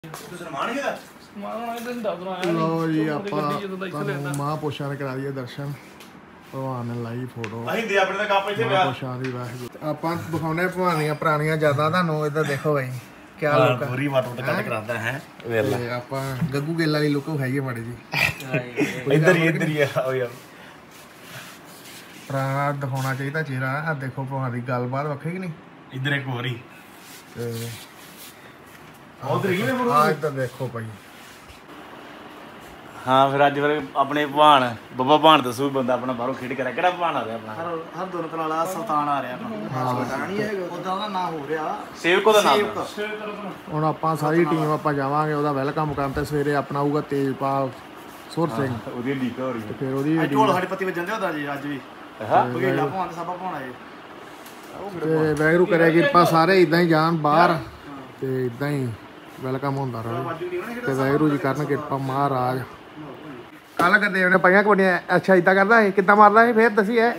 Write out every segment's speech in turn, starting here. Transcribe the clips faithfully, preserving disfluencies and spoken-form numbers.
लो जी आप महापुरुषों ने करा दिए दर्शन भगवान ने लाई फोटो महापुरुषों की वाहिगुरू आप दिखाने भगवान दी पुरानियां यादां तुहानूं इधर देखो भाई क्या लुक पूरी बात कट कराता है आप गग्गू गिल वाली लुक विखाइए माड़ी जी इधर ही इधर ही पुराना दिखाना चाहिए चेहरा आ देखो भगवान की गलबात वक्खरी नहीं इधर एक होरी इधर देखो भाई हाँ फिर अज फिर अपने भाण बाबा भाण दसो बंदा अपना बाहरों खेड कर केड़ा भाण आ रहा अपना हर हर दोनों वाला सुल्तान आ रहा अपना सुल्तान ही है ओदा दा नाम हो रहा सेवको दा नाम हुण आपां सारी टीम आपां जावांगे ओदा वेलकम करन ते सवेरे अपना आऊगा तेजपाल सुर सिंह ओदी लीक हो रही ते फिर ओदी ढोल साडी पत्ती वजन दे होदा जी अज भी हां बगेला भाण सब भाण आए ते वैगुरू करे किरपा सारे इदां ही जान बाहर ते इदां ही वेलकम होंदा रहे ते वैगुरू जी करन किरपा महाराज कल गुरदेव ने पाइया कबड्डियां अच्छा इदा करदा है कितना मारदा है फिर दसी है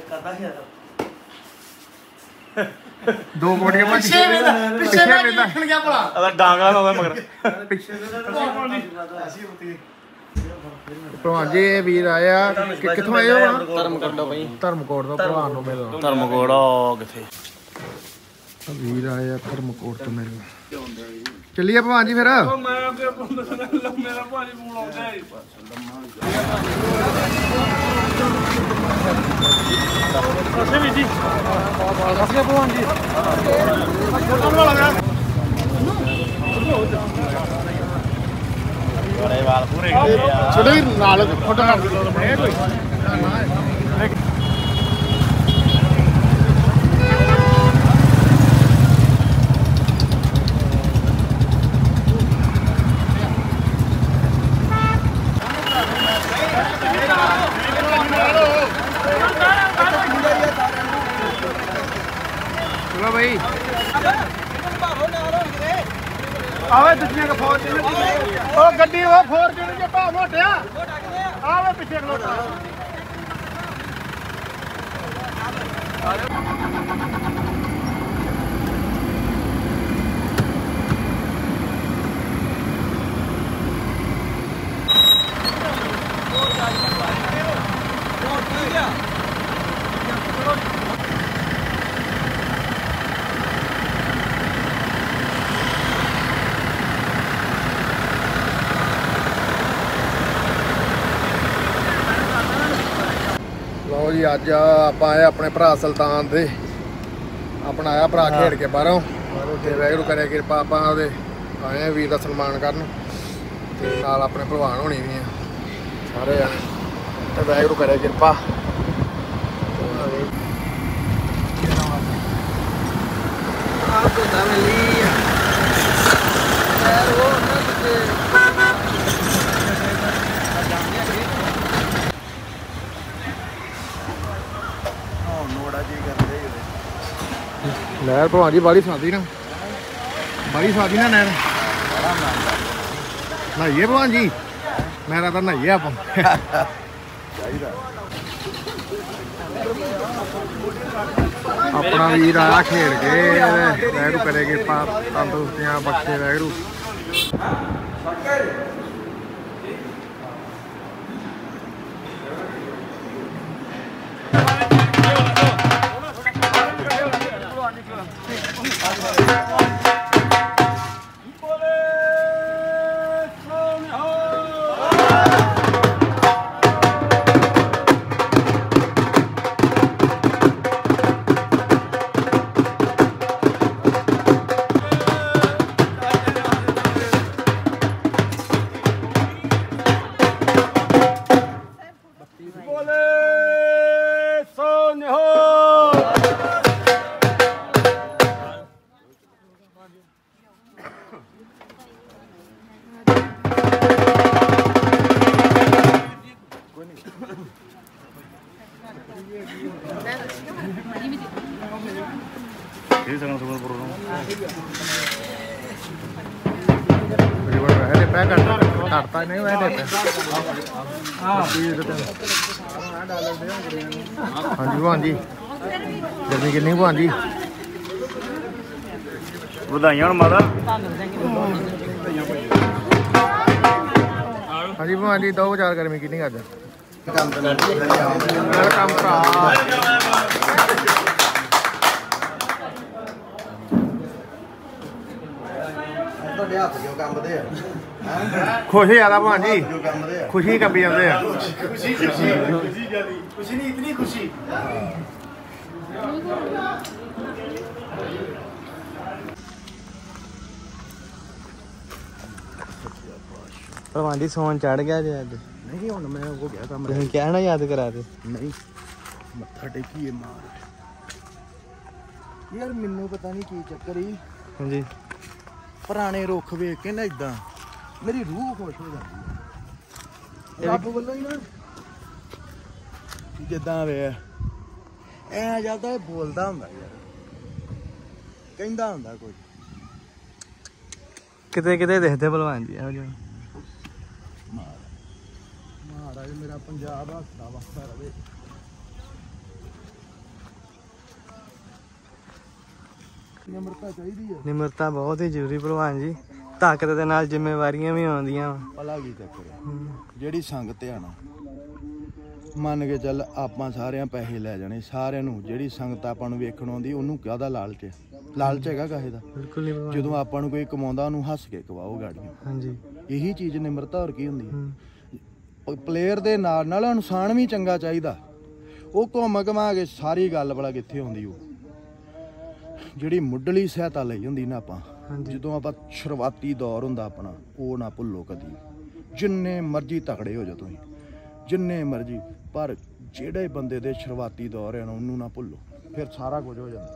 दो कबड्डियां पीछे पीछे वेंदा गया भला अदा डांगा लाਉਂਦਾ मगर पीछे भगवान जी वीर आया किथों आए हो धर्मकोट ਤੋਂ ਭਾਈ धर्मकोट ਤੋਂ भगवान ਨੂੰ ਮਿਲਣ धर्मकोट ਕਿੱਥੇ वीर आया धर्मकोट ਤੋਂ ਮਿਲਣ चलिए भगवान जी फिर मैं अगे मेरा भाजी फोन आउंदा है असली भी जी असली भगवान जी बड़े वाल पूरे छोटे नाल फोटो कर भाई आवे दुनिया का फॉर्च्यूनर ओ गड्डी वो फॉर्च्यूनर के भाव मोटिया आवे पीछे खलोता जी अज आप आए अपने भरा सुल्तान दे अपना आया भरा खेड के बाहरों वैगुरू करे किरपा आप आए वीर का सन्मान करन ते नाल अपने भलवान होनी भी सारे जने वैगुरू करे किरपा नहर भगवान जी बड़ी सादी ना बड़ी सादी ना नहर नहाइए भगवान जी नहर तो नहाइए आप अपना वीर आया खेल के वैगुरू करे किरपा तंदुरुस्तियां बख्शे वैगुरू करता नहीं हाँ जी भगवान जी गर्मी कितनी भगवान जी ਵਧਾਈਆਂ ਹੁਣ ਮਾਤਾ ਹਾਂਜੀ ਭਗਵਾਨ ਜੀ ਦੋ ਚਾਰ ਗਰਮੀ ਕਿੰਨੀ ਅੱਜ ਵੈਲਕਮ ਭਰਾ ਤੁਹਾਡੇ ਹੱਥ ਕਿਉਂ ਕੰਬਦੇ ਆ ਖੁਸ਼ੀ ਆਦਾ ਭਗਵਾਨ ਜੀ ਖੁਸ਼ੀ ਕੰਬੀ ਜਾਂਦੇ ਆ ਖੁਸ਼ੀ ਖੁਸ਼ੀ ਖੁਸ਼ੀ ਜਿਆਦੀ ਖੁਸ਼ੀ ਨਹੀਂ ਇਤਨੀ ਖੁਸ਼ੀ ਭਲਵਾਨ ਜੀ ਸੌਣ ਚੜ ਗਿਆ ਜੇ ਅੱਜ ਨਹੀਂ ਹੁਣ ਮੈਂ ਹੋ ਗਿਆ ਕੰਮ ਤੁਸੀਂ ਕਿਹਾ ਨਾ ਯਾਦ ਕਰਾ ਦੇ ਨਹੀਂ ਮੱਥਾ ਟੇਕੀਏ ਮਾਰ ਯਾਰ ਮੈਨੂੰ ਪਤਾ ਨਹੀਂ ਕੀ ਚੱਕਰ ਹੀ ਹਾਂਜੀ ਪੁਰਾਣੇ ਰੁੱਖ ਵੇਖ ਕੇ ਨਾ ਇਦਾਂ ਮੇਰੀ ਰੂਹ ਖੁਸ਼ ਹੋ ਜਾਂਦੀ ਹੈ ਰੱਬ ਵੱਲੋਂ ਹੀ ਨਾ ਜਿੱਦਾਂ ਵੇ ਐ ਜਾਂਦਾ ਬੋਲਦਾ ਹੁੰਦਾ ਯਾਰ ਕਹਿੰਦਾ ਹੁੰਦਾ ਕੁਝ ਕਿਤੇ ਕਿਤੇ ਦੇਖਦੇ ਭਲਵਾਨ ਜੀ ਇਹੋ ਜਿਹਾ ਮਹਾਰਾਜ ਮੇਰਾ ਪੰਜਾਬ ਹੱਸਦਾ ਵਸਦਾ ਰਵੇ ਨਿਮਰਤਾ ਚਾਹੀਦੀ ਹੈ ਨਿਮਰਤਾ ਬਹੁਤ ਹੀ ਜ਼ਰੂਰੀ ਭਲਵਾਨ ਜੀ ਤਾਕਤ ਦੇ ਨਾਲ ਜ਼ਿੰਮੇਵਾਰੀਆਂ ਵੀ ਆਉਂਦੀਆਂ ਭਲਾ ਕੀ ਚੱਕਰ ਜਿਹੜੀ ਸੰਗਤ ਆ ਨਾ ਮੰਨ ਕੇ ਚੱਲ ਆਪਾਂ ਸਾਰਿਆਂ ਪੈਸੇ ਲੈ ਜਾਣੇ ਸਾਰਿਆਂ ਨੂੰ ਜਿਹੜੀ ਸੰਗਤ ਆਪਾਂ ਨੂੰ ਵੇਖਣ ਆਉਂਦੀ ਉਹਨੂੰ ਕਾਹਦਾ ਲਾਲਚ ਹੈ ਲਾਲਚ ਹੈਗਾ ਕਾਹੇ ਦਾ ਬਿਲਕੁਲ ਨਹੀਂ ਭਲਵਾਨ ਜਦੋਂ ਆਪਾਂ ਨੂੰ ਕੋਈ ਕਮਾਉਂਦਾ ਉਹਨੂੰ ਹੱਸ ਕੇ ਕਵਾਓ ਗਾੜੀਆਂ ਹਾਂਜੀ ਇਹੀ ਚੀਜ਼ ਨਿਮਰਤਾ ਹੋਰ ਕੀ ਹੁੰਦੀ ਹੈ ਪਲੇਅਰ ਦੇ ਨਾਲ ਨਾਲ ਇਨਸਾਨ ਵੀ ਚੰਗਾ ਚਾਹੀਦਾ ਉਹ ਘੁੰਮ ਘਮਾ ਕੇ ਸਾਰੀ ਗੱਲ ਬੜਾ ਕਿੱਥੇ ਹੁੰਦੀ ਉਹ ਜਿਹੜੀ ਮੁੱਢਲੀ ਸਹਾਇਤਾ ਲਈ ਹੁੰਦੀ ਨਾ ਆਪਾਂ ਜਦੋਂ ਆਪਾਂ ਸ਼ੁਰੂਆਤੀ ਦੌਰ ਹੁੰਦਾ ਆਪਣਾ ਉਹ ਨਾ ਭੁੱਲੋ ਕਦੀ ਜਿੰਨੇ ਮਰਜ਼ੀ ਤਕੜੇ ਹੋ ਜਾਓ ਤੁਸੀਂ ਜਿੰਨੇ ਮਰਜ਼ੀ ਪਰ ਜਿਹੜੇ ਬੰਦੇ ਦੇ ਸ਼ੁਰੂਆਤੀ ਦੌਰ ਹੈ ਨਾ ਉਹਨੂੰ ਨਾ ਭੁੱਲੋ ਫਿਰ ਸਾਰਾ ਕੁਝ ਹੋ ਜਾਂਦਾ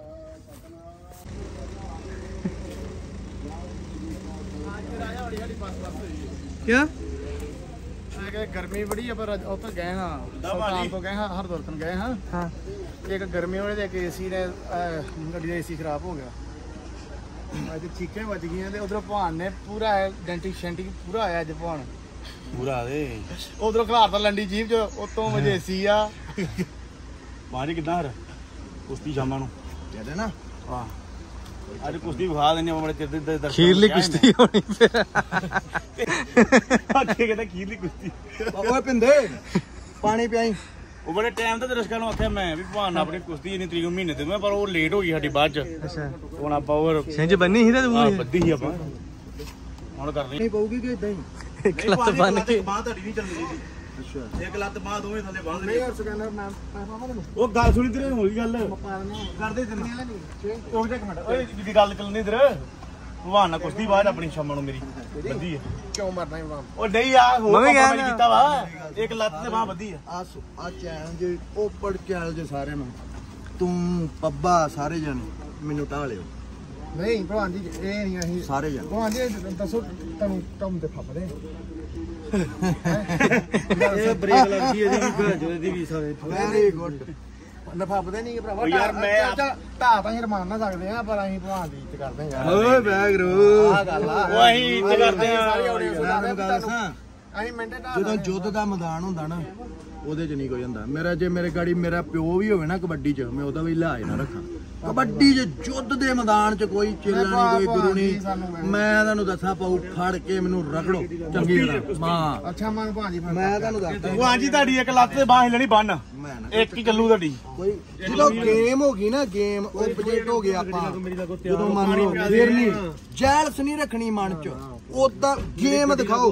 ਕਿਆ ਗਰਮੀ ਬੜੀ ਆ ਪਰ ਉੱਥੇ ਗਏ ਹਾਂ ਸੁਲਤਾਨ ਤੋਂ ਗਏ ਹਾਂ ਹਰਦੁਆਰ ਤੋਂ ਗਏ ਹਾਂ ਹਾਂ ਇੱਕ ਗਰਮੀ ਵਾਲੇ ਦੇ ਇੱਕ ਏਸੀ ਨੇ ਗੱਡੀ ਦਾ ਏਸੀ ਖਰਾਬ ਹੋ ਗਿਆ ਅੱਜ ਚੀਕਾਂ ਵੱਜ ਗਈਆਂ ਤੇ ਉਧਰੋਂ ਭਾਨ ਨੇ ਪੂਰਾ ਡੈਂਟੀ ਸ਼ੈਂਟੀ ਪੂਰਾ ਆਇਆ ਅੱਜ ਭਾਨ ਪੂਰਾ ਦੇ ਉਧਰੋਂ ਖਲਾਰ ਤਾਂ ਲੰਡੀ ਜੀਪ ਚ ਉਤੋਂ ਵਜੇ ਏਸੀ ਆ ਬਾਜੀ ਕਿੱਦਾਂ ਹਰ ਕੁਸ਼ਤੀ ਸ਼ਾਮਾਂ ਨੂੰ ਕਹਿੰਦੇ ਨਾ ਹਾਂ ਅੱਜ ਕੁਸ਼ਤੀ ਵਿਖਾ ਦਿੰਦੇ ਆ ਬੜੇ ਚਿਰ ਦੇ ਦਰਸ਼ਨ ਖੀਰਲੀ ਕੁਸ਼ਤੀ ਹੋਣੀ ਫਿਰ ਅੱਗੇ ਕਹਿੰਦਾ ਖੀਰਲੀ ਕੁਸ਼ਤੀ ਓਏ ਪਿੰਦੇ ਪਾਣੀ ਪਿਆਈ ਉਹ ਬੜੇ ਟਾਈਮ ਤੇ ਦਰਸ਼ਕਾਂ ਨੂੰ ਆਖਿਆ ਮੈਂ ਵੀ ਭਾਨ ਆਪਣੀ ਕੁਸ਼ਤੀ ਇੰਨੀ ਤਰੀਕ ਮਹੀਨੇ ਤੇ ਮੈਂ ਪਰ ਉਹ ਲੇਟ ਹੋ ਗਈ ਸਾਡੀ ਬਾਅਦ ਚ ਅੱਛਾ ਹੁਣ ਆਪਾਂ ਹੋਰ ਸਿੰਜ ਬੰਨੀ ਸੀ ਤੇ ਤੂੰ ਹਾਂ ਬੱਦੀ ਸੀ ਆਪਾਂ ਹੁਣ ਕਰਨੀ ਨਹੀਂ ਪਊਗੀ ਕਿ ਇਦਾਂ ਹੀ ਇੱਕ ਲੱਤ ਬੰਨ ਕੇ ਬਾਹ ਤੁਹਾਡੀ ਨਹੀਂ ਚੱਲਦੀ ਜੀ ਅੱਛਾ ਇੱਕ ਲੱਤ ਬਾਹ ਦੋਵੇਂ ਥੱਲੇ ਬਾਹ ਨਹੀਂ ਯਾਰ ਸਕੈਨਰ ਮੈਂ ਪਾਵਾਂ ਤੈਨੂੰ ਉਹ ਗੱਲ ਸੁਣੀ ਤੇਰੇ ਹੋਈ ਗੱਲ ਪਾਣਾ ਕਰਦੇ ਤੈਨੂੰ ਨਹੀਂ ਉਹ ਇੱਕ ਮਿੰਟ ਓਏ ਦੀ ਗੱਲ ਚੱਲਣੀ ਤੇਰੇ ਭਗਵਾਨ ਨਾਲ ਕੁਸ਼ਤੀ ਬਾਅਦ ਆਪਣੀ ਸ਼ਾਮਾਂ ਨੂੰ ਮੇਰੀ ਬੱਦੀ ਹੈ ਕਿਉਂ ਮਰਨਾ ਹੀ ਬਾਮ ਉਹ ਨਹੀਂ ਆ ਹੋਰ ਕੰਮ ਕੀਤਾ ਵਾ ਇੱਕ ਲੱਤ ਤੇ ਬਾਹ ਬੱਦੀ ਆ ਆ ਆ ਚੈਲੰਜ ਓਪਨ ਚੈਲੰਜ ਸਾਰਿਆਂ ਨੂੰ ਤੂੰ ਪੱਬਾ ਸਾਰੇ ਜਣੇ ਮੈਨੂੰ ਢਾਲਿਓ ਨਹੀਂ ਭਗਵਾਨ ਜੀ ਇਹ ਨਹੀਂ ਅਸੀਂ ਸਾਰੇ ਜਣੇ ਭਗਵਾਨ ਜੀ ਦੱਸੋ ਤੁਹਾਨੂੰ ਕੰਮ ਤੇ ਫੱਪਦੇ ਇਹ ਬ੍ਰੇਕ ਲੱਗਦੀ ਇਹਦੀ ਵੀ ਭੈਣ ਇਹਦੀ ਵੀ ਸਾਰੇ ਵੈਰੀ ਗੁੱਡ ਨਫਾਪਦੇ ਨਹੀਂ ਕਿ ਭਰਾਵਾ ਯਾਰ ਮੈਂ ਢਾ ਤਾਂ ਅਸੀਂ ਰਮਾਨ ਨਾ ਸਕਦੇ ਆ ਪਰ ਅਸੀਂ ਭਗਵਾਨ ਦੀ ਇੱਜ਼ਤ ਕਰਦੇ ਆ ਓਏ ਬੈਗਰੂ ਆ ਗੱਲ ਆ ਉਹ ਅਸੀਂ ਇੱਜ਼ਤ ਕਰਦੇ ਆ ਅਸੀਂ ਮਿੰਟੇ ਢਾ ਜਦੋਂ ਯੁੱਧ ਦਾ ਮੈਦਾਨ ਹੁੰਦਾ ਨਾ ਉਹਦੇ ਚ ਨਹੀਂ ਕੋਈ ਹੁੰਦਾ ਮੇਰਾ ਜੇ ਮੇਰੇ ਗਾੜੀ ਮੇਰਾ ਪਿਓ ਵੀ ਹੋਵੇ ਨਾ ਕਬੱਡੀ ਚ ਮੈਂ ਉਹਦਾ ਵੀ ਲਿਹਾਜ਼ ਨਾ ਰੱਖਾਂ ਕਬੱਡੀ ਚ ਯੁੱਧ ਦੇ ਮੈਦਾਨ ਚ ਕੋਈ ਚੇਲਾ ਨਹੀਂ ਕੋਈ ਗੁਰੂ ਨਹੀਂ ਮੈਂ ਤੁਹਾਨੂੰ ਦੱਸਾਂ ਪਾਉ ਫੜ ਕੇ ਮੈਨੂੰ ਰਗੜੋ ਚੰਗੀ ਤਰ੍ਹਾਂ ਮਾਂ ਅੱਛਾ ਮੈਂ ਭਾਜੀ ਮੈਂ ਤੁਹਾਨੂੰ ਦੱਸਦਾ ਭਗਵਾਨ ਜੀ ਤੁਹਾਡੀ ਇੱਕ ਲੱਤ ਤੇ ਬਾਹ ਹਿੱਲਣੀ ਬੰਨ ਇੱਕ ਹੀ ਚੱਲੂ ਤੁਹਾਡੀ ਕੋਈ ਜਦੋਂ ਗੇਮ ਹੋ ਗਈ ਨਾ ਗੇਮ ਓਪੋਜੀਟ ਹੋ ਗਿਆ ਆਪਾਂ ਜਦੋਂ ਮੰਨ ਲਓ ਫੇਰ ਨਹੀਂ ਜੈਲਸ ਨਹੀਂ ਰੱਖਣੀ ਮਨ ਚ ਉਦਾਂ ਗੇਮ ਦਿਖਾਓ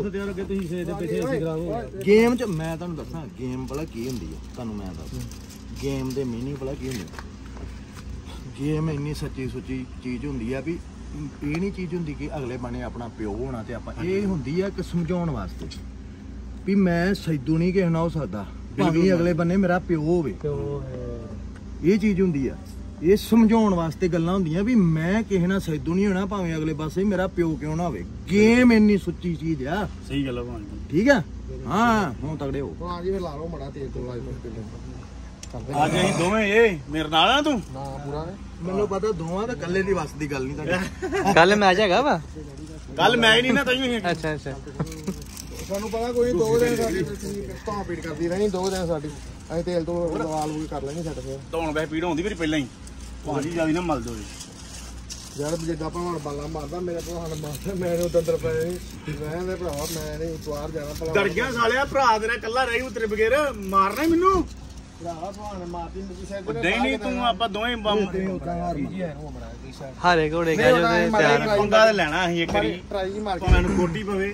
ਗੇਮ ਚ ਮੈਂ ਤੁਹਾਨੂੰ ਦੱਸਾਂ ਗੇਮ ਭਲਾ ਕੀ ਹੁੰਦੀ ਹੈ ਤੁਹਾਨੂੰ ਮੈਂ ਦੱਸ ਗੇਮ ਦੇ ਮੀਨਿੰਗ ਭਲਾ ਕੀ ਹੁੰਦੀ ਗੇਮ ਇੰਨੀ ਸੱਚੀ ਸੁੱਚੀ ਚੀਜ਼ ਹੁੰਦੀ ਆ ਵੀ ਇਹ ਨਹੀਂ ਚੀਜ਼ ਹੁੰਦੀ ਕਿ ਅਗਲੇ ਬਣੇ ਆਪਣਾ ਪਿਓ ਹੋਣਾ ਤੇ ਆਪਾਂ ਇਹ ਹੁੰਦੀ ਆ ਕਿ ਸਮਝਾਉਣ ਵਾਸਤੇ ਵੀ ਮੈਂ ਸੈਦੂ ਨਹੀਂ ਕਿਸੇ ਨਾਲ ਹੋ ਸਕਦਾ ਭਾਵੇਂ ਅਗਲੇ ਬੰਨੇ ਮੇਰਾ ਪਿਓ ਹੋਵੇ ਇਹ ਚੀਜ਼ ਹੁੰਦੀ ਆ ਇਹ ਸਮਝਾਉਣ ਵਾਸਤੇ ਗੱਲਾਂ ਹੁੰਦੀਆਂ ਵੀ ਮੈਂ ਕਿਸੇ ਨਾਲ ਸੈਦੂ ਨਹੀਂ ਹੋਣਾ ਭਾਵੇਂ ਅਗਲੇ ਪਾਸੇ ਮੇਰਾ ਪਿਓ ਕਿਉਂ ਨਾ ਹੋਵੇ ਗੇਮ ਇੰਨੀ ਸੁੱਚੀ ਚੀਜ਼ ਆ ਸਹੀ ਗੱਲ ਆ ਭਗਵਾਨ ਜੀ ਠੀਕ ਆ ਹਾਂ ਹੁਣ ਤਗੜੇ ਹੋ ਹਾਂ ਜੀ ਫਿਰ ਲਾ ਲਓ ਮੜਾ ਤੇਲ ਤੋਂ ਲਾਈ ਅੱਜ ਅਸੀਂ ਦੋਵੇਂ ਇਹ ਮੇਰੇ ਨਾਲ ਆ ਤੂੰ ਨਾ ਪੂਰਾ ਮੈਨੂੰ ਪਤਾ ਦੋਵਾਂ ਦਾ ਇਕੱਲੇ ਦੀ ਵਸ ਦੀ ਗੱਲ ਨਹੀਂ ਤੁਹਾਡੀ ਕੱਲ ਮੈਚ ਹੈਗਾ ਵਾ ਕੱਲ ਮੈਂ ਹੀ ਨਹੀਂ ਨਾ ਤੈਨੂੰ ਅੱਛਾ ਅੱਛਾ ਸਾਨੂੰ ਪਤਾ ਕੋਈ ਦੋ ਦਿਨ ਸਾਡੀ ਧੌਣ ਪੀੜ ਕਰਦੀ ਰਹਿਣੀ ਦੋ ਦਿਨ ਸਾਡੀ ਅਸੀਂ ਤੇਲ ਤੋਂ ਲਵਾਲ ਵੀ ਕਰ ਲੈਣੀ ਛੱਡ ਫਿਰ ਧੌਣ ਵੈਸੇ ਪੀੜ ਹੁੰਦੀ ਮੇਰੀ ਪਹਿਲਾਂ ਹੀ ਭਾਜੀ ਜਿਆਦਾ ਨਾ ਮਲ ਦੋ ਯਾਰ ਜਿੱਦਾਂ ਭਲਵਾਨ ਬਾਲਾ ਮਾਰਦਾ ਮੇਰੇ ਭਲਵਾਨ ਮਾਰਦਾ ਮੈਨੂੰ ਦੰਦਰ ਪਏ ਮੈਂ ਦੇ ਭਰਾ ਮੈਂ ਨਹੀਂ ਇਤਵਾਰ ਜਾਣਾ ਭਲਵਾਨ ਡਰ ਗਿਆ ਸਾਲਿਆ ਭਰਾ ਤੇਰਾ ਕੱਲਾ ਰਹੀ ਉਤਰੇ ਬਗੈਰ ਮਾਰਨਾ ਮੈਨੂੰ ਭਰਾ ਭਲਵਾਨ ਮਾਰਦੀ ਨਹੀਂ ਸਾਈਡ ਨਹੀਂ ਨਹੀਂ ਤੂੰ ਆਪਾਂ ਦੋਵੇਂ ਹਾਰੇ ਘੋੜੇ ਕਾ ਜੋ ਤੇ ਤਿਆਰ ਪੰਗਾ ਤੇ ਲੈਣਾ ਅਸੀਂ ਇੱਕ ਵਾਰੀ ਟਰਾਈ ਜੀ ਮਾਰ ਕੇ ਮੈਨੂੰ ਕੋਟੀ ਪਵੇ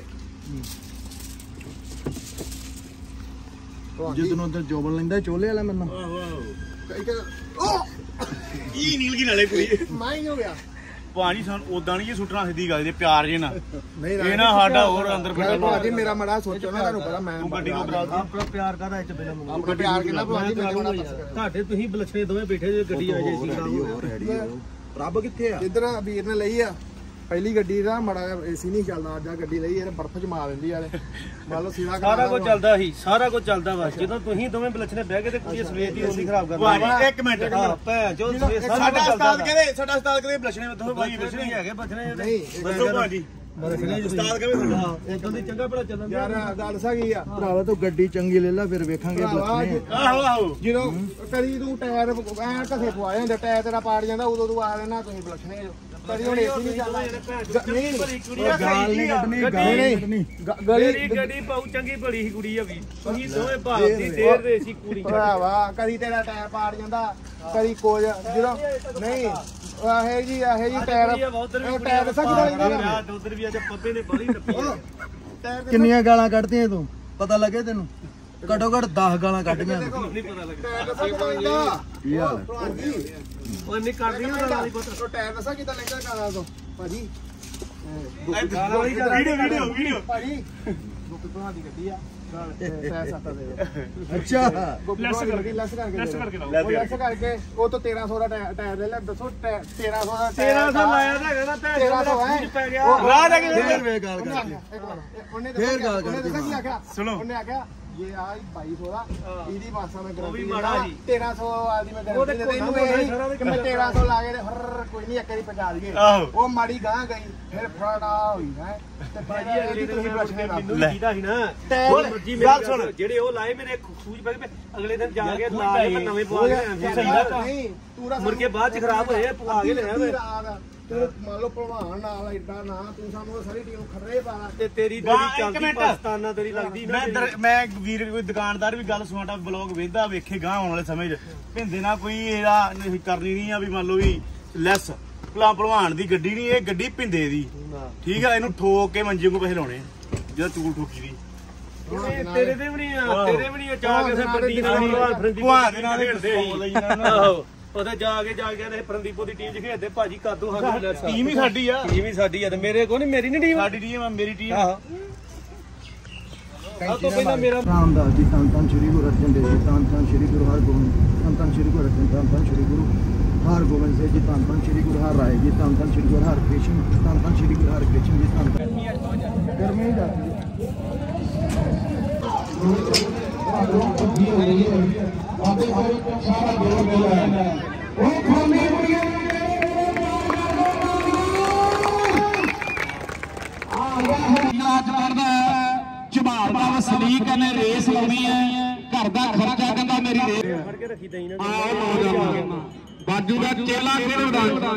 ਜਦੋਂ ਉਧਰ ਜੋਬਨ ਲੈਂਦਾ ਚੋਲੇ ਵਾਲਾ ਮੈਨੂੰ ਆਹੋ ਉਹ ਆਹੋ ਇਹ ਨੀਲ ਕੀ ਨਾਲੇ ਕੋਈ ਮੈਂ ਹੀ ਹੋ ਗਿਆ ਭਾਜੀ ਸਾਨੂੰ ਉਦਾਂ ਨਹੀਂ ਜੇ ਸੁੱਟਣਾ ਸਿੱਧੀ ਗੱਲ ਦੇ ਪਿਆਰ ਜੇ ਨਾ ਨਹੀਂ ਇਹ ਨਾ ਸਾਡਾ ਹੋਰ ਅੰਦਰ ਮੈਂ ਭਾਜੀ ਮੇਰਾ ਮੜਾ ਸੋਚੋ ਨਾ ਤੁਹਾਨੂੰ ਪਤਾ ਮੈਂ ਤੂੰ ਗੱਡੀ ਕੋ ਕਰਾ ਦੇ ਆਪਣਾ ਪਿਆਰ ਕਾਹਦਾ ਇੱਥੇ ਪਹਿਲਾਂ ਮੰਗੋ ਆਪਣਾ ਪਿਆਰ ਕਿੰਨਾ ਭਾਜੀ ਮੈਂ ਬੜਾ ਪਸੰਦ ਕਰਦਾ ਤੁਹਾਡੇ ਤੁਸੀਂ ਬਲਛਣੇ ਦੋਵੇਂ ਬੈਠੇ ਜੇ ਗੱਡੀ ਆ ਜੇ ਸੀ ਰੈਡੀ ਹੋ ਰੱਬ ਕਿੱਥੇ ਆ ਇਧਰ ਵੀਰ ਨੇ ਲਈ ਆ ਪਹਿਲੀ ਗੱਡੀ ਦਾ ਮੜਾ ਏਸੀ ਨਹੀਂ ਚੱਲਦਾ ਅੱਜ ਆ ਗੱਡੀ ਲਈ ਇਹ ਬਰਫ਼ ਚ ਮਾਰ ਦਿੰਦੀ ਯਾਰ ਮੰਨ ਲਓ ਸੀਨਾ ਸਾਰਾ ਕੁਝ ਚੱਲਦਾ ਸੀ ਸਾਰਾ ਕੁਝ ਚੱਲਦਾ ਵਾ ਜਦੋਂ ਤੁਸੀਂ ਦੋਵੇਂ ਬਲਛਣੇ ਬਹਿ ਗਏ ਤੇ ਕੁੜੀ ਸਵੇਰ ਦੀ ਹੁੰਦੀ ਖਰਾਬ ਕਰ ਭਾਜੀ ਇੱਕ ਮਿੰਟ ਹਾਂ ਭੈਣ ਜੋ ਸਾਡਾ ਉਸਤਾਦ ਕਹਿੰਦੇ ਸਾਡਾ ਉਸਤਾਦ ਕਹਿੰਦੇ ਬਲਸ਼ਣੇ ਵਿੱਚ ਦੱਸੋ ਭਾਜੀ ਬਲਸ਼ਣੇ ਹੈਗੇ ਬਲਛਣੇ ਨਹੀਂ ਦੱਸੋ ਭਾਜੀ ਉਸਤਾਦ ਕਹਿੰਦੇ ਸਾਡਾ ਇਦਾਂ ਦੀ ਚੰਗਾ ਭਲਾ ਚੱਲਣ ਯਾਰ ਗੱਲ ਸਾ ਕੀ ਆ ਭਰਾਵਾ ਤੂੰ ਗੱਡੀ ਚੰਗੀ ਲੈ ਲੈ ਫਿਰ ਵੇਖਾਂਗੇ ਬਲਛਣੇ ਆਹੋ ਆਹੋ ਜਦੋਂ ਕਦੀ ਤੂੰ ਟਾਇਰ ਐ ਘਸੇ ਪਵਾਏ ਹੁੰਦੇ ਟਾਇਰ ਤੇਰਾ ਪਾੜ ਜਾਂਦਾ ਉਦੋਂ ਤੂੰ ਆ ਲੈਣਾ ਤੁਸੀਂ ਬਲਸ਼ਣੇ ਜੋ ਕਦੀ ਹੁਣ ਏਸੀ ਨਹੀਂ ਚੱਲਦਾ ਨਹੀਂ ਗਾਲ ਨਹੀਂ ਕੱਢਣੀ ਗਾਲ ਨਹੀਂ ਕੱਢਣੀ ਗਲੀ ਗੱਡੀ ਪਾਉ ਚੰਗੀ ਭਲੀ ਸੀ ਕੁੜੀ ਆ ਵੀ ਤੁਸੀਂ ਦੋਵੇਂ ਭਾਵ ਦੀ ਦੇਰ ਦੇ ਸੀ ਕੁੜੀ ਭਰਾਵਾ ਕਦੀ ਤੇਰਾ ਟਾਇਰ ਪਾੜ ਜਾਂਦਾ ਕਦੀ ਕੁਝ ਜਦੋਂ ਨਹੀਂ ਆਹੇ ਜੀ ਆਹੇ ਜੀ ਟਾਇਰ ਟਾਇਰ ਦੱਸਾਂ ਕਿਦਾਂ ਲੱਗਦਾ ਉਧਰ ਵੀ ਅੱਜ ਪੱਪੇ ਨੇ ਬੜੀ ਨੱਪੀ ਟਾਇਰ ਕਿੰਨੀਆਂ ਗਾਲਾਂ ਕੱਢਦੀਆਂ ਤੂੰ ਪਤਾ ਲੱਗੇ ਤੈਨੂੰ ਘੱਟੋ ਘੱਟ ਦਸ ਗਾਲਾਂ ਕੱਢੀਆਂ ਤੂੰ ਨਹੀਂ ਪਤਾ ਲੱਗਦਾ ਟਾਇਰ ਦੱਸਾਂ ਕਿਦਾਂ ਲੱਗਦਾ ਕੀ ਹਾਲ ਹੈ ਉਹ ਨਹੀਂ ਕਰਦੀ ਨਾ ਨਾਲ ਹੀ ਪਤਾ ਉਹ ਟਾਇਰ ਦੱਸਾਂ ਕਿਦਾਂ ਲੱਗਦਾ ਕਾਲਾ ਤੋਂ ਭਾਜੀ ਵੀਡੀਓ ਵੀਡੀਓ ਵੀਡੀਓ ਭਾਜੀ ਗੋਪੀ ਭਰਾ ਦੀ ਗੱਡੀ ਆ ਸੈ ਸੱਤ ਦੇ ਅੱਛਾ ਲੈਸ ਕਰਕੇ ਲੈਸ ਕਰਕੇ ਲੈਸ ਕਰਕੇ ਲੈਸ ਕਰਕੇ ਉਹ ਤੋਂ ਤੇਰਾਂ ਸੌ ਦਾ ਟਾਇਰ ਲੈ ਲੈ ਦੱਸੋ ਤੇਰਾਂ ਸੌ ਦਾ ਤੇਰਾਂ ਸੌ ਲਾਇਆ ਤਾਂ ਹੈਗਾ ਨਾ ਭੈਣ ਤੇਰਾਂ ਸੌ ਹੈ ਪੈ ਗਿਆ ਰਾਹ ਜਾ ਕੇ ਫੇਰ ਵੇ ਗਾਲ ਕਰਦੀ ਉਹਨੇ ਫੇਰ ਗੱਲ ਉਹਨੇ ਕਰਦੀ ਦੱਸਿਆ ਕੀ ਆਖਿਆ ਸੁਣੋ। ਉਹਨੇ ਆਖਿਆ ਇਹ ਆ ਬਾਈ ਸੌ ਦਾ ਇਹਦੀ ਮਾਸਾ ਮੈਂ ਉਹ ਵੀ ਗਰੰਟੀ ਮਾੜਾ ਜੀ। ਤੇਰਾਂ ਸੌ ਵਾਲੀ ਮੈਂ ਉਹ ਗਰੰਟੀ ਤੇ ਦੇ ਤੈਨੂੰ ਕੋਠਾ ਇਹ ਸਾਰਾ ਦੇ ਕਿ ਮੈਂ ਤੇਰਾਂ ਸੌ ਲਾ ਕੇ ਤੇ ਹਰ ਕੋਈ ਨਹੀਂ ਇੱਕ ਵਾਰੀ ਪਹੁੰਚਾ ਦਈਏ ਆਹੋ। ਉਹ ਮਾੜੀ ਗਾਂ ਗਈ ਫਿਰ ਫੜਾ ਹੋਈ ਹੈ ਤੇ ਭਾਜੀ ਅਗਲੇ ਦਿਨ ਮੈਂ ਬਚਨੇ ਨਾ ਮੈਨੂੰ ਕੀਤਾ ਸੀ ਨਾ ਟਾਇਰ- ਹੋਰ ਮਰਜੀ ਮੇਰੀ ਗੱਲ ਸੁਣ ਜਿਹੜੇ ਉਹ ਲਾਏ ਮੇਰੇ ਖੂਜ ਪੈ ਗਏ ਅਗਲੇ ਦਿਨ ਜਾ ਕੇ ਲਾ ਕੇ ਮੈਂ ਨਵੇਂ ਪਵਾ ਕੇ ਆਇਆ ਸਹੀ ਗੱਲ ਨਹੀਂ ਪੂਰਾ ਮੁੜ ਕੇ ਬਾਅਦ ਚ ਖਰਾਬ ਹੋਏ ਪਵਾ ਕੇ ਲਿਆ ਮੈਂ ਤੂੰ ਮੰਨ ਲਓ ਭਲਵਾਨ ਨਾਲ ਐਡਾ ਨਾ ਤੂੰ ਸਾਨੂੰ ਸਾਰੀ ਟੀਮ ਖਰਰੇ ਪਾਣਾ ਤੇ ਤੇਰੀ ਵਾਹ, ਜਿਹੜੀ ਇੱਕ ਚੱਲਦੀ ਮਿੰਟ। ਪਾਕਿਸਤਾਨਾਂ ਤੇਰੀ ਲੱਗਦੀ ਨਾ ਮੈਂ ਦਰ- ਮੈਂ ਵੀਰ ਕੋਈ ਦੁਕਾਨਦਾਰ ਵੀ ਗੱਲ ਸੁਣਾਟਾ ਬਲੌਗ ਵੇਖਦਾ ਵੇਖੇ ਗਾਂ ਆਉਣ ਵਾਲੇ ਸਮੇਂ 'ਚ ਭਿੰਦੇ ਨਾ ਕੋਈ ਇਹਦਾ ਨਹੀਂ ਕਰਨੀ ਨਹੀਂ ਆ ਵੀ ਮੰਨ ਲਓ ਵੀ ਲੈਸ ਭਲਾ ਭਲਵਾਨ ਦੀ ਗੱਡੀ ਨਹੀਂ ਇਹ ਗੱਡੀ ਭਿੰਦੇ ਦੀ ਠੀਕ ਆ ਇਹਨੂੰ ਠੋਕ ਕੇ ਮੰਜੇ ਨੂੰ ਪੈਸੇ ਲਾਉਣੇ ਜਦੋਂ ਚੂਲ ਠੋਕੀ ਦੀ ਤੇਰੇ ਤੇ ਵੀ ਨਹੀਂ ਆ ਤੇਰੇ ਵੀ ਨਹੀਂ ਆ ਚਾਹ ਕਿਸੇ ਬੰਦੀ ਨਾਲ ਭਲਵਾਨ ਫਰੰਦੀ ਭਲਵਾਨ ਦੇ ਨਾਲ ਖੇਡਦੇ ਸੀ। ਆਹੋ ਉਹਦੇ ਜਾ ਕੇ ਜਾ ਕੇ ਤੇ ਫਰੰਦੀਪੋ ਦੀ ਟੀਮ ਚ ਖੇਡਦੇ ਭਾਜੀ ਕਾਦੂ ਸਾਡੀ ਟੀਮ ਹੀ ਸਾਡੀ ਆ ਟੀਮ ਹੀ ਸਾਡੀ ਆ ਤੇ ਮੇਰੇ ਕੋ ਨਹੀਂ ਮੇਰੀ ਨਹੀਂ ਟੀਮ ਸਾਡੀ ਟੀਮ ਆ ਮੇਰੀ ਟੀਮ ਆਹੋ ਆ ਤੋਂ ਪਹਿਲਾਂ ਮੇਰਾ ਰਾਮਦਾਸ ਜੀ ਧੰਨ ਧੰਨ ਸ਼੍ਰੀ ਗੁਰੂ ਅਰਜਨ ਦੇਵ ਜੀ ਧੰਨ ਧੰਨ ਸ਼੍ਰੀ ਗੁਰੂ ਹਰਗੋਬਿੰਦ ਧੰਨ ਧੰਨ ਸ਼੍ਰੀ ਗੁਰੂ ਅਰਜਨ ਧੰਨ ਧੰਨ ਸ਼੍ਰੀ ਗੁਰੂ ਹਰਗੋਬਿੰਦ ਸਾਹਿਬ ਜੀ ਧੰਨ ਧੰਨ ਸ਼੍ਰੀ ਗੁਰੂ ਹਰ ਰਾਏ ਜੀ ਧੰਨ ਧੰਨ ਸ਼੍ਰੀ ਗੁਰੂ ਹਰਕ੍ਰਿਸ਼ਨ ਧੰਨ ਧੰਨ ਸ਼੍ਰੀ ਗੁਰੂ ਹਰਕ੍ਰਿਸ਼ਨ ਜੀ ਧੰਨ ਧੰਨ ਗਰਮੀ ਜਾਂਦੀ ਹੈ ਝਬਾਲ ਦਾ ਵਸਨੀਕ ਨੇ ਰੇਸ ਲਾਉਣੀ ਹੈ ਘਰ ਦਾ ਖਰਚਾ ਕਹਿੰਦਾ ਮੇਰੀ ਰੇਸ ਫੜ ਕੇ ਰੱਖੀ ਦਈ ਨਾ ਬਾਜੂ ਦਾ ਚੇਲਾ ਕਿਹੜੇ ਵਧਾਣ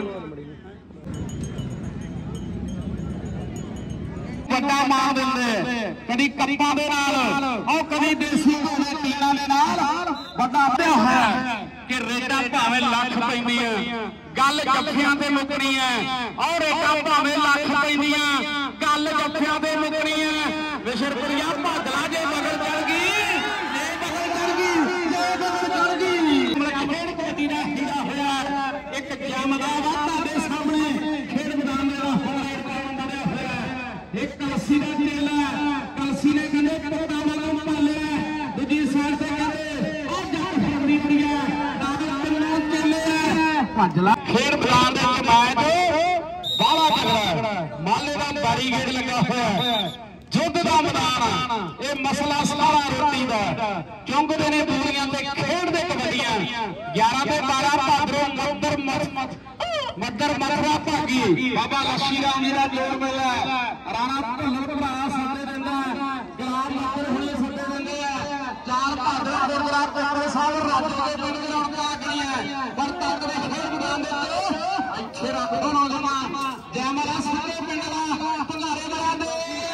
ਵੱਡਾ ਮਾਰ ਦਿੰਦੇ ਕਦੀ ਕੱਪਾਂ ਦੇ ਨਾਲ ਉਹ ਕਦੀ ਦੇਸੀ ਦੇ ਟੀਲਾਂ ਦੇ ਨਾਲ ਵੱਡਾ ਪਿਆ ਹੋਇਆ ਕਿ ਰੇਡਾ ਭਾਵੇਂ ਲੱਖ ਪੈਂਦੀਆਂ ਗੱਲ ਜੱਫਿਆਂ ਤੇ ਮੁੱਕਣੀ ਹੈ ਔਰ ਰੇਡਾ ਭਾਵੇਂ ਲੱਖ ਪੈਂਦੀਆਂ ਗੱਲ ਜੱਫਿਆਂ ਤੇ ਮੁੱਕਣੀ ਹੈ ਵਿਸ਼ਰਪੁਰੀਆ ਭਾਦਲਾ ਜੇ ਬਗਲ ਚੜ ਗਈ ਜੇ ਬਗਲ ਚੜ ਗਈ ਜੇ ਬਗਲ ਚੜ ਗਈ ਖੇਡ ਕਬੱਡੀ ਦਾ ਹੀਰਾ ਹੋਇਆ ਇੱਕ ਜਮਦਾ ਵਾ ਤੁਹਾਡੇ ਸਾਹਮਣੇ ਖੇਡ ਮੈਦਾਨ ਦੇ ਦਾ ਹੋਣਾ ਬਣਿਆ ਹੋਇਆ ਇੱਕ ਕਲਸੀ ਦਾ ਚੇਲਾ ਕਲਸੀ ਨੇ ਕਹਿੰਦੇ ਕੋਟਾ ਵਾਲਾ ਪਾਲਿਆ ਦੂਜੀ ਸਾਈਡ ਤੇ ਕਹਿੰਦੇ ਉਹ ਜਾਨ ਫਰਮਰੀ ਪੜੀਆ ਨਾਲ ਕਿੰਨਾ ਚੇਲੇ ਭੱਜ ਲਾ ਖੇਡ ਮੈਦਾਨ ਦੇ ਵਿੱਚ ਮੈਚ ਬਾਹਲਾ ਤਗੜਾ ਮਾਲੇ ਦਾ ਬਾਰੀ ਗੇੜ ਲੱਗਾ ਹੋਇਆ ਜੁੱਧ ਦਾ ਮੈਦਾਨ ਇਹ ਮਸਲਾ ਸਾਰਾ ਰੋਟੀ ਦਾ ਚੁੰਗਦੇ ਨੇ ਦੂਰੀਆਂ ਤੇ ਖੇਡਦੇ ਕਬੱਡੀਆਂ ਗਿਆਰਾਂ ਤੇ ਬਾਰਾਂ ਭਾਦਰੋਂ ਮੱਦਰ ਮੱਦਰ ਮਰਵਾ ਭਾਗੀ ਬਾਬਾ ਲੱਛੀ ਰਾਮ ਜੀ ਦਾ ਜੋੜ ਮੇਲਾ ਰਾਣਾ ਭੁੱਲਰ ਭਰਾ ਸਾਡੇ ਦਿੰਦਾ ਗੁਲਾਮ ਮੱਦਰ ਹੁਣੇ ਸਾਡੇ ਦਿੰਦੇ ਆ ਚਾਰ ਭਾਦਰੋਂ ਗੁਰਦੁਆਰਾ ਕੋਟੜੇ ਸਾਹਿਬ ਰਾਜੇ ਦੇ ਪਿੰਡ ਗਰਾਉਂਡ ਤੇ ਆ ਗਈਆਂ ਪਰ ਤੱਕ ਦੇ ਖੇਡ ਮੈਦਾਨ ਦੇ ਵਿੱਚ ਪਿੱਛੇ ਰੱਖੋ ਨੌਜਵਾਨ ਜੈਮਲਾ ਸਾਡੇ ਪਿੰਡ ਦਾ ਭੰਗਾਰੇ ਵਾਲਾ ਦੇ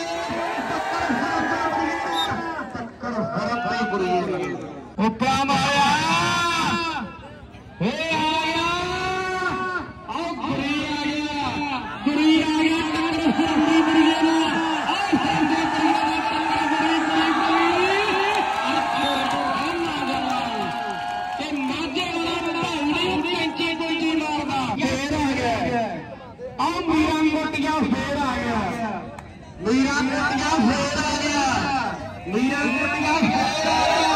ਟੱਕਰ ਹਰਪੁਰੀ ਉੱਪਰ ਮਾਰਿਆ ਏ ਆ ਗਿਆ ਆਹ ਗੁਰੀ ਆ ਗਿਆ ਗੁਰੀ ਆ ਗਿਆ ਟੱਕਰ ਹਰਪੁਰੀ ਗੁਰੀ ਦਾ ਆਹ ਸਾਡੇ ਪਿੰਡ ਦਾ ਟੱਕਰ ਗੁਰੀ ਗੁਰੀ ਗੁਰੀ ਤੇ ਮਾਝੇ ਵਾਲਾ ਢਾਉਣੀ ਕੈਂਚੀ ਕੋਈ ਮਾਰਦਾ ਫੇਰ ਆ ਗਿਆ ਆਹ ਮੀਰਾਂ ਕੋਟੀਆਂ ਫੇਰ ਆ ਗਿਆ ਮੀਰਾਂ ਕੋਟੀਆਂ ਫੇਰ ਆ ਗਿਆ ਮੀਰਾਂ ਕੋਟੀਆਂ ਫੇਰ ਆ ਗਿਆ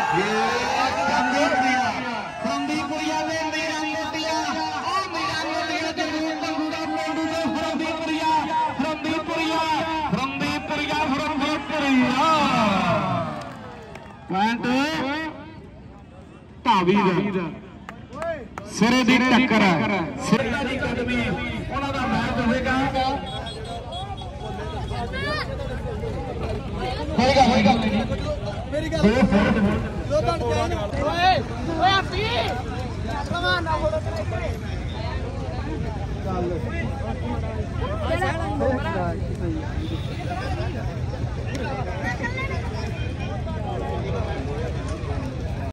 ਫਰੰਦੀ ਕੁੜੀਆਂ ਦੇ ਮੀਰਾਂ ਕੋਟੀਆਂ ਆਹ ਮੀਰਾਂ ਕੋਟੀਆਂ ਜਰੂਰ ਤੰਗੂਗਾ ਪਿੰਡੂ ਦੇ ਫਰੰਦੀ ਕੁੜੀਆਂ ਫਰੰਦੀ ਕੁੜੀਆਂ ਫਰੰਦੀ ਕੁੜੀਆਂ ਫਰੰਦੀ ਕੁੜੀਆਂ ਪੁਆਇੰਟ ਢਾਵੀ ਦਾ ਸਿਰੇ ਦੀ ਟੱਕਰ ਹੈ ਸਿਰੇ ਦੀ ਕਦਮੀ ਉਹਨਾਂ ਦਾ ਮੈਚ ਹੋਵੇਗਾ ਹੋਏਗਾ ਹੋਏਗਾ ਮੇਰੀ ਗੱਲ ਦੋ ਘੰਟੇ ਓਏ ਓਏ ਆਪੀ ਕਮਾਨ ਨਾ ਹੋੜੋ ਚੱਲ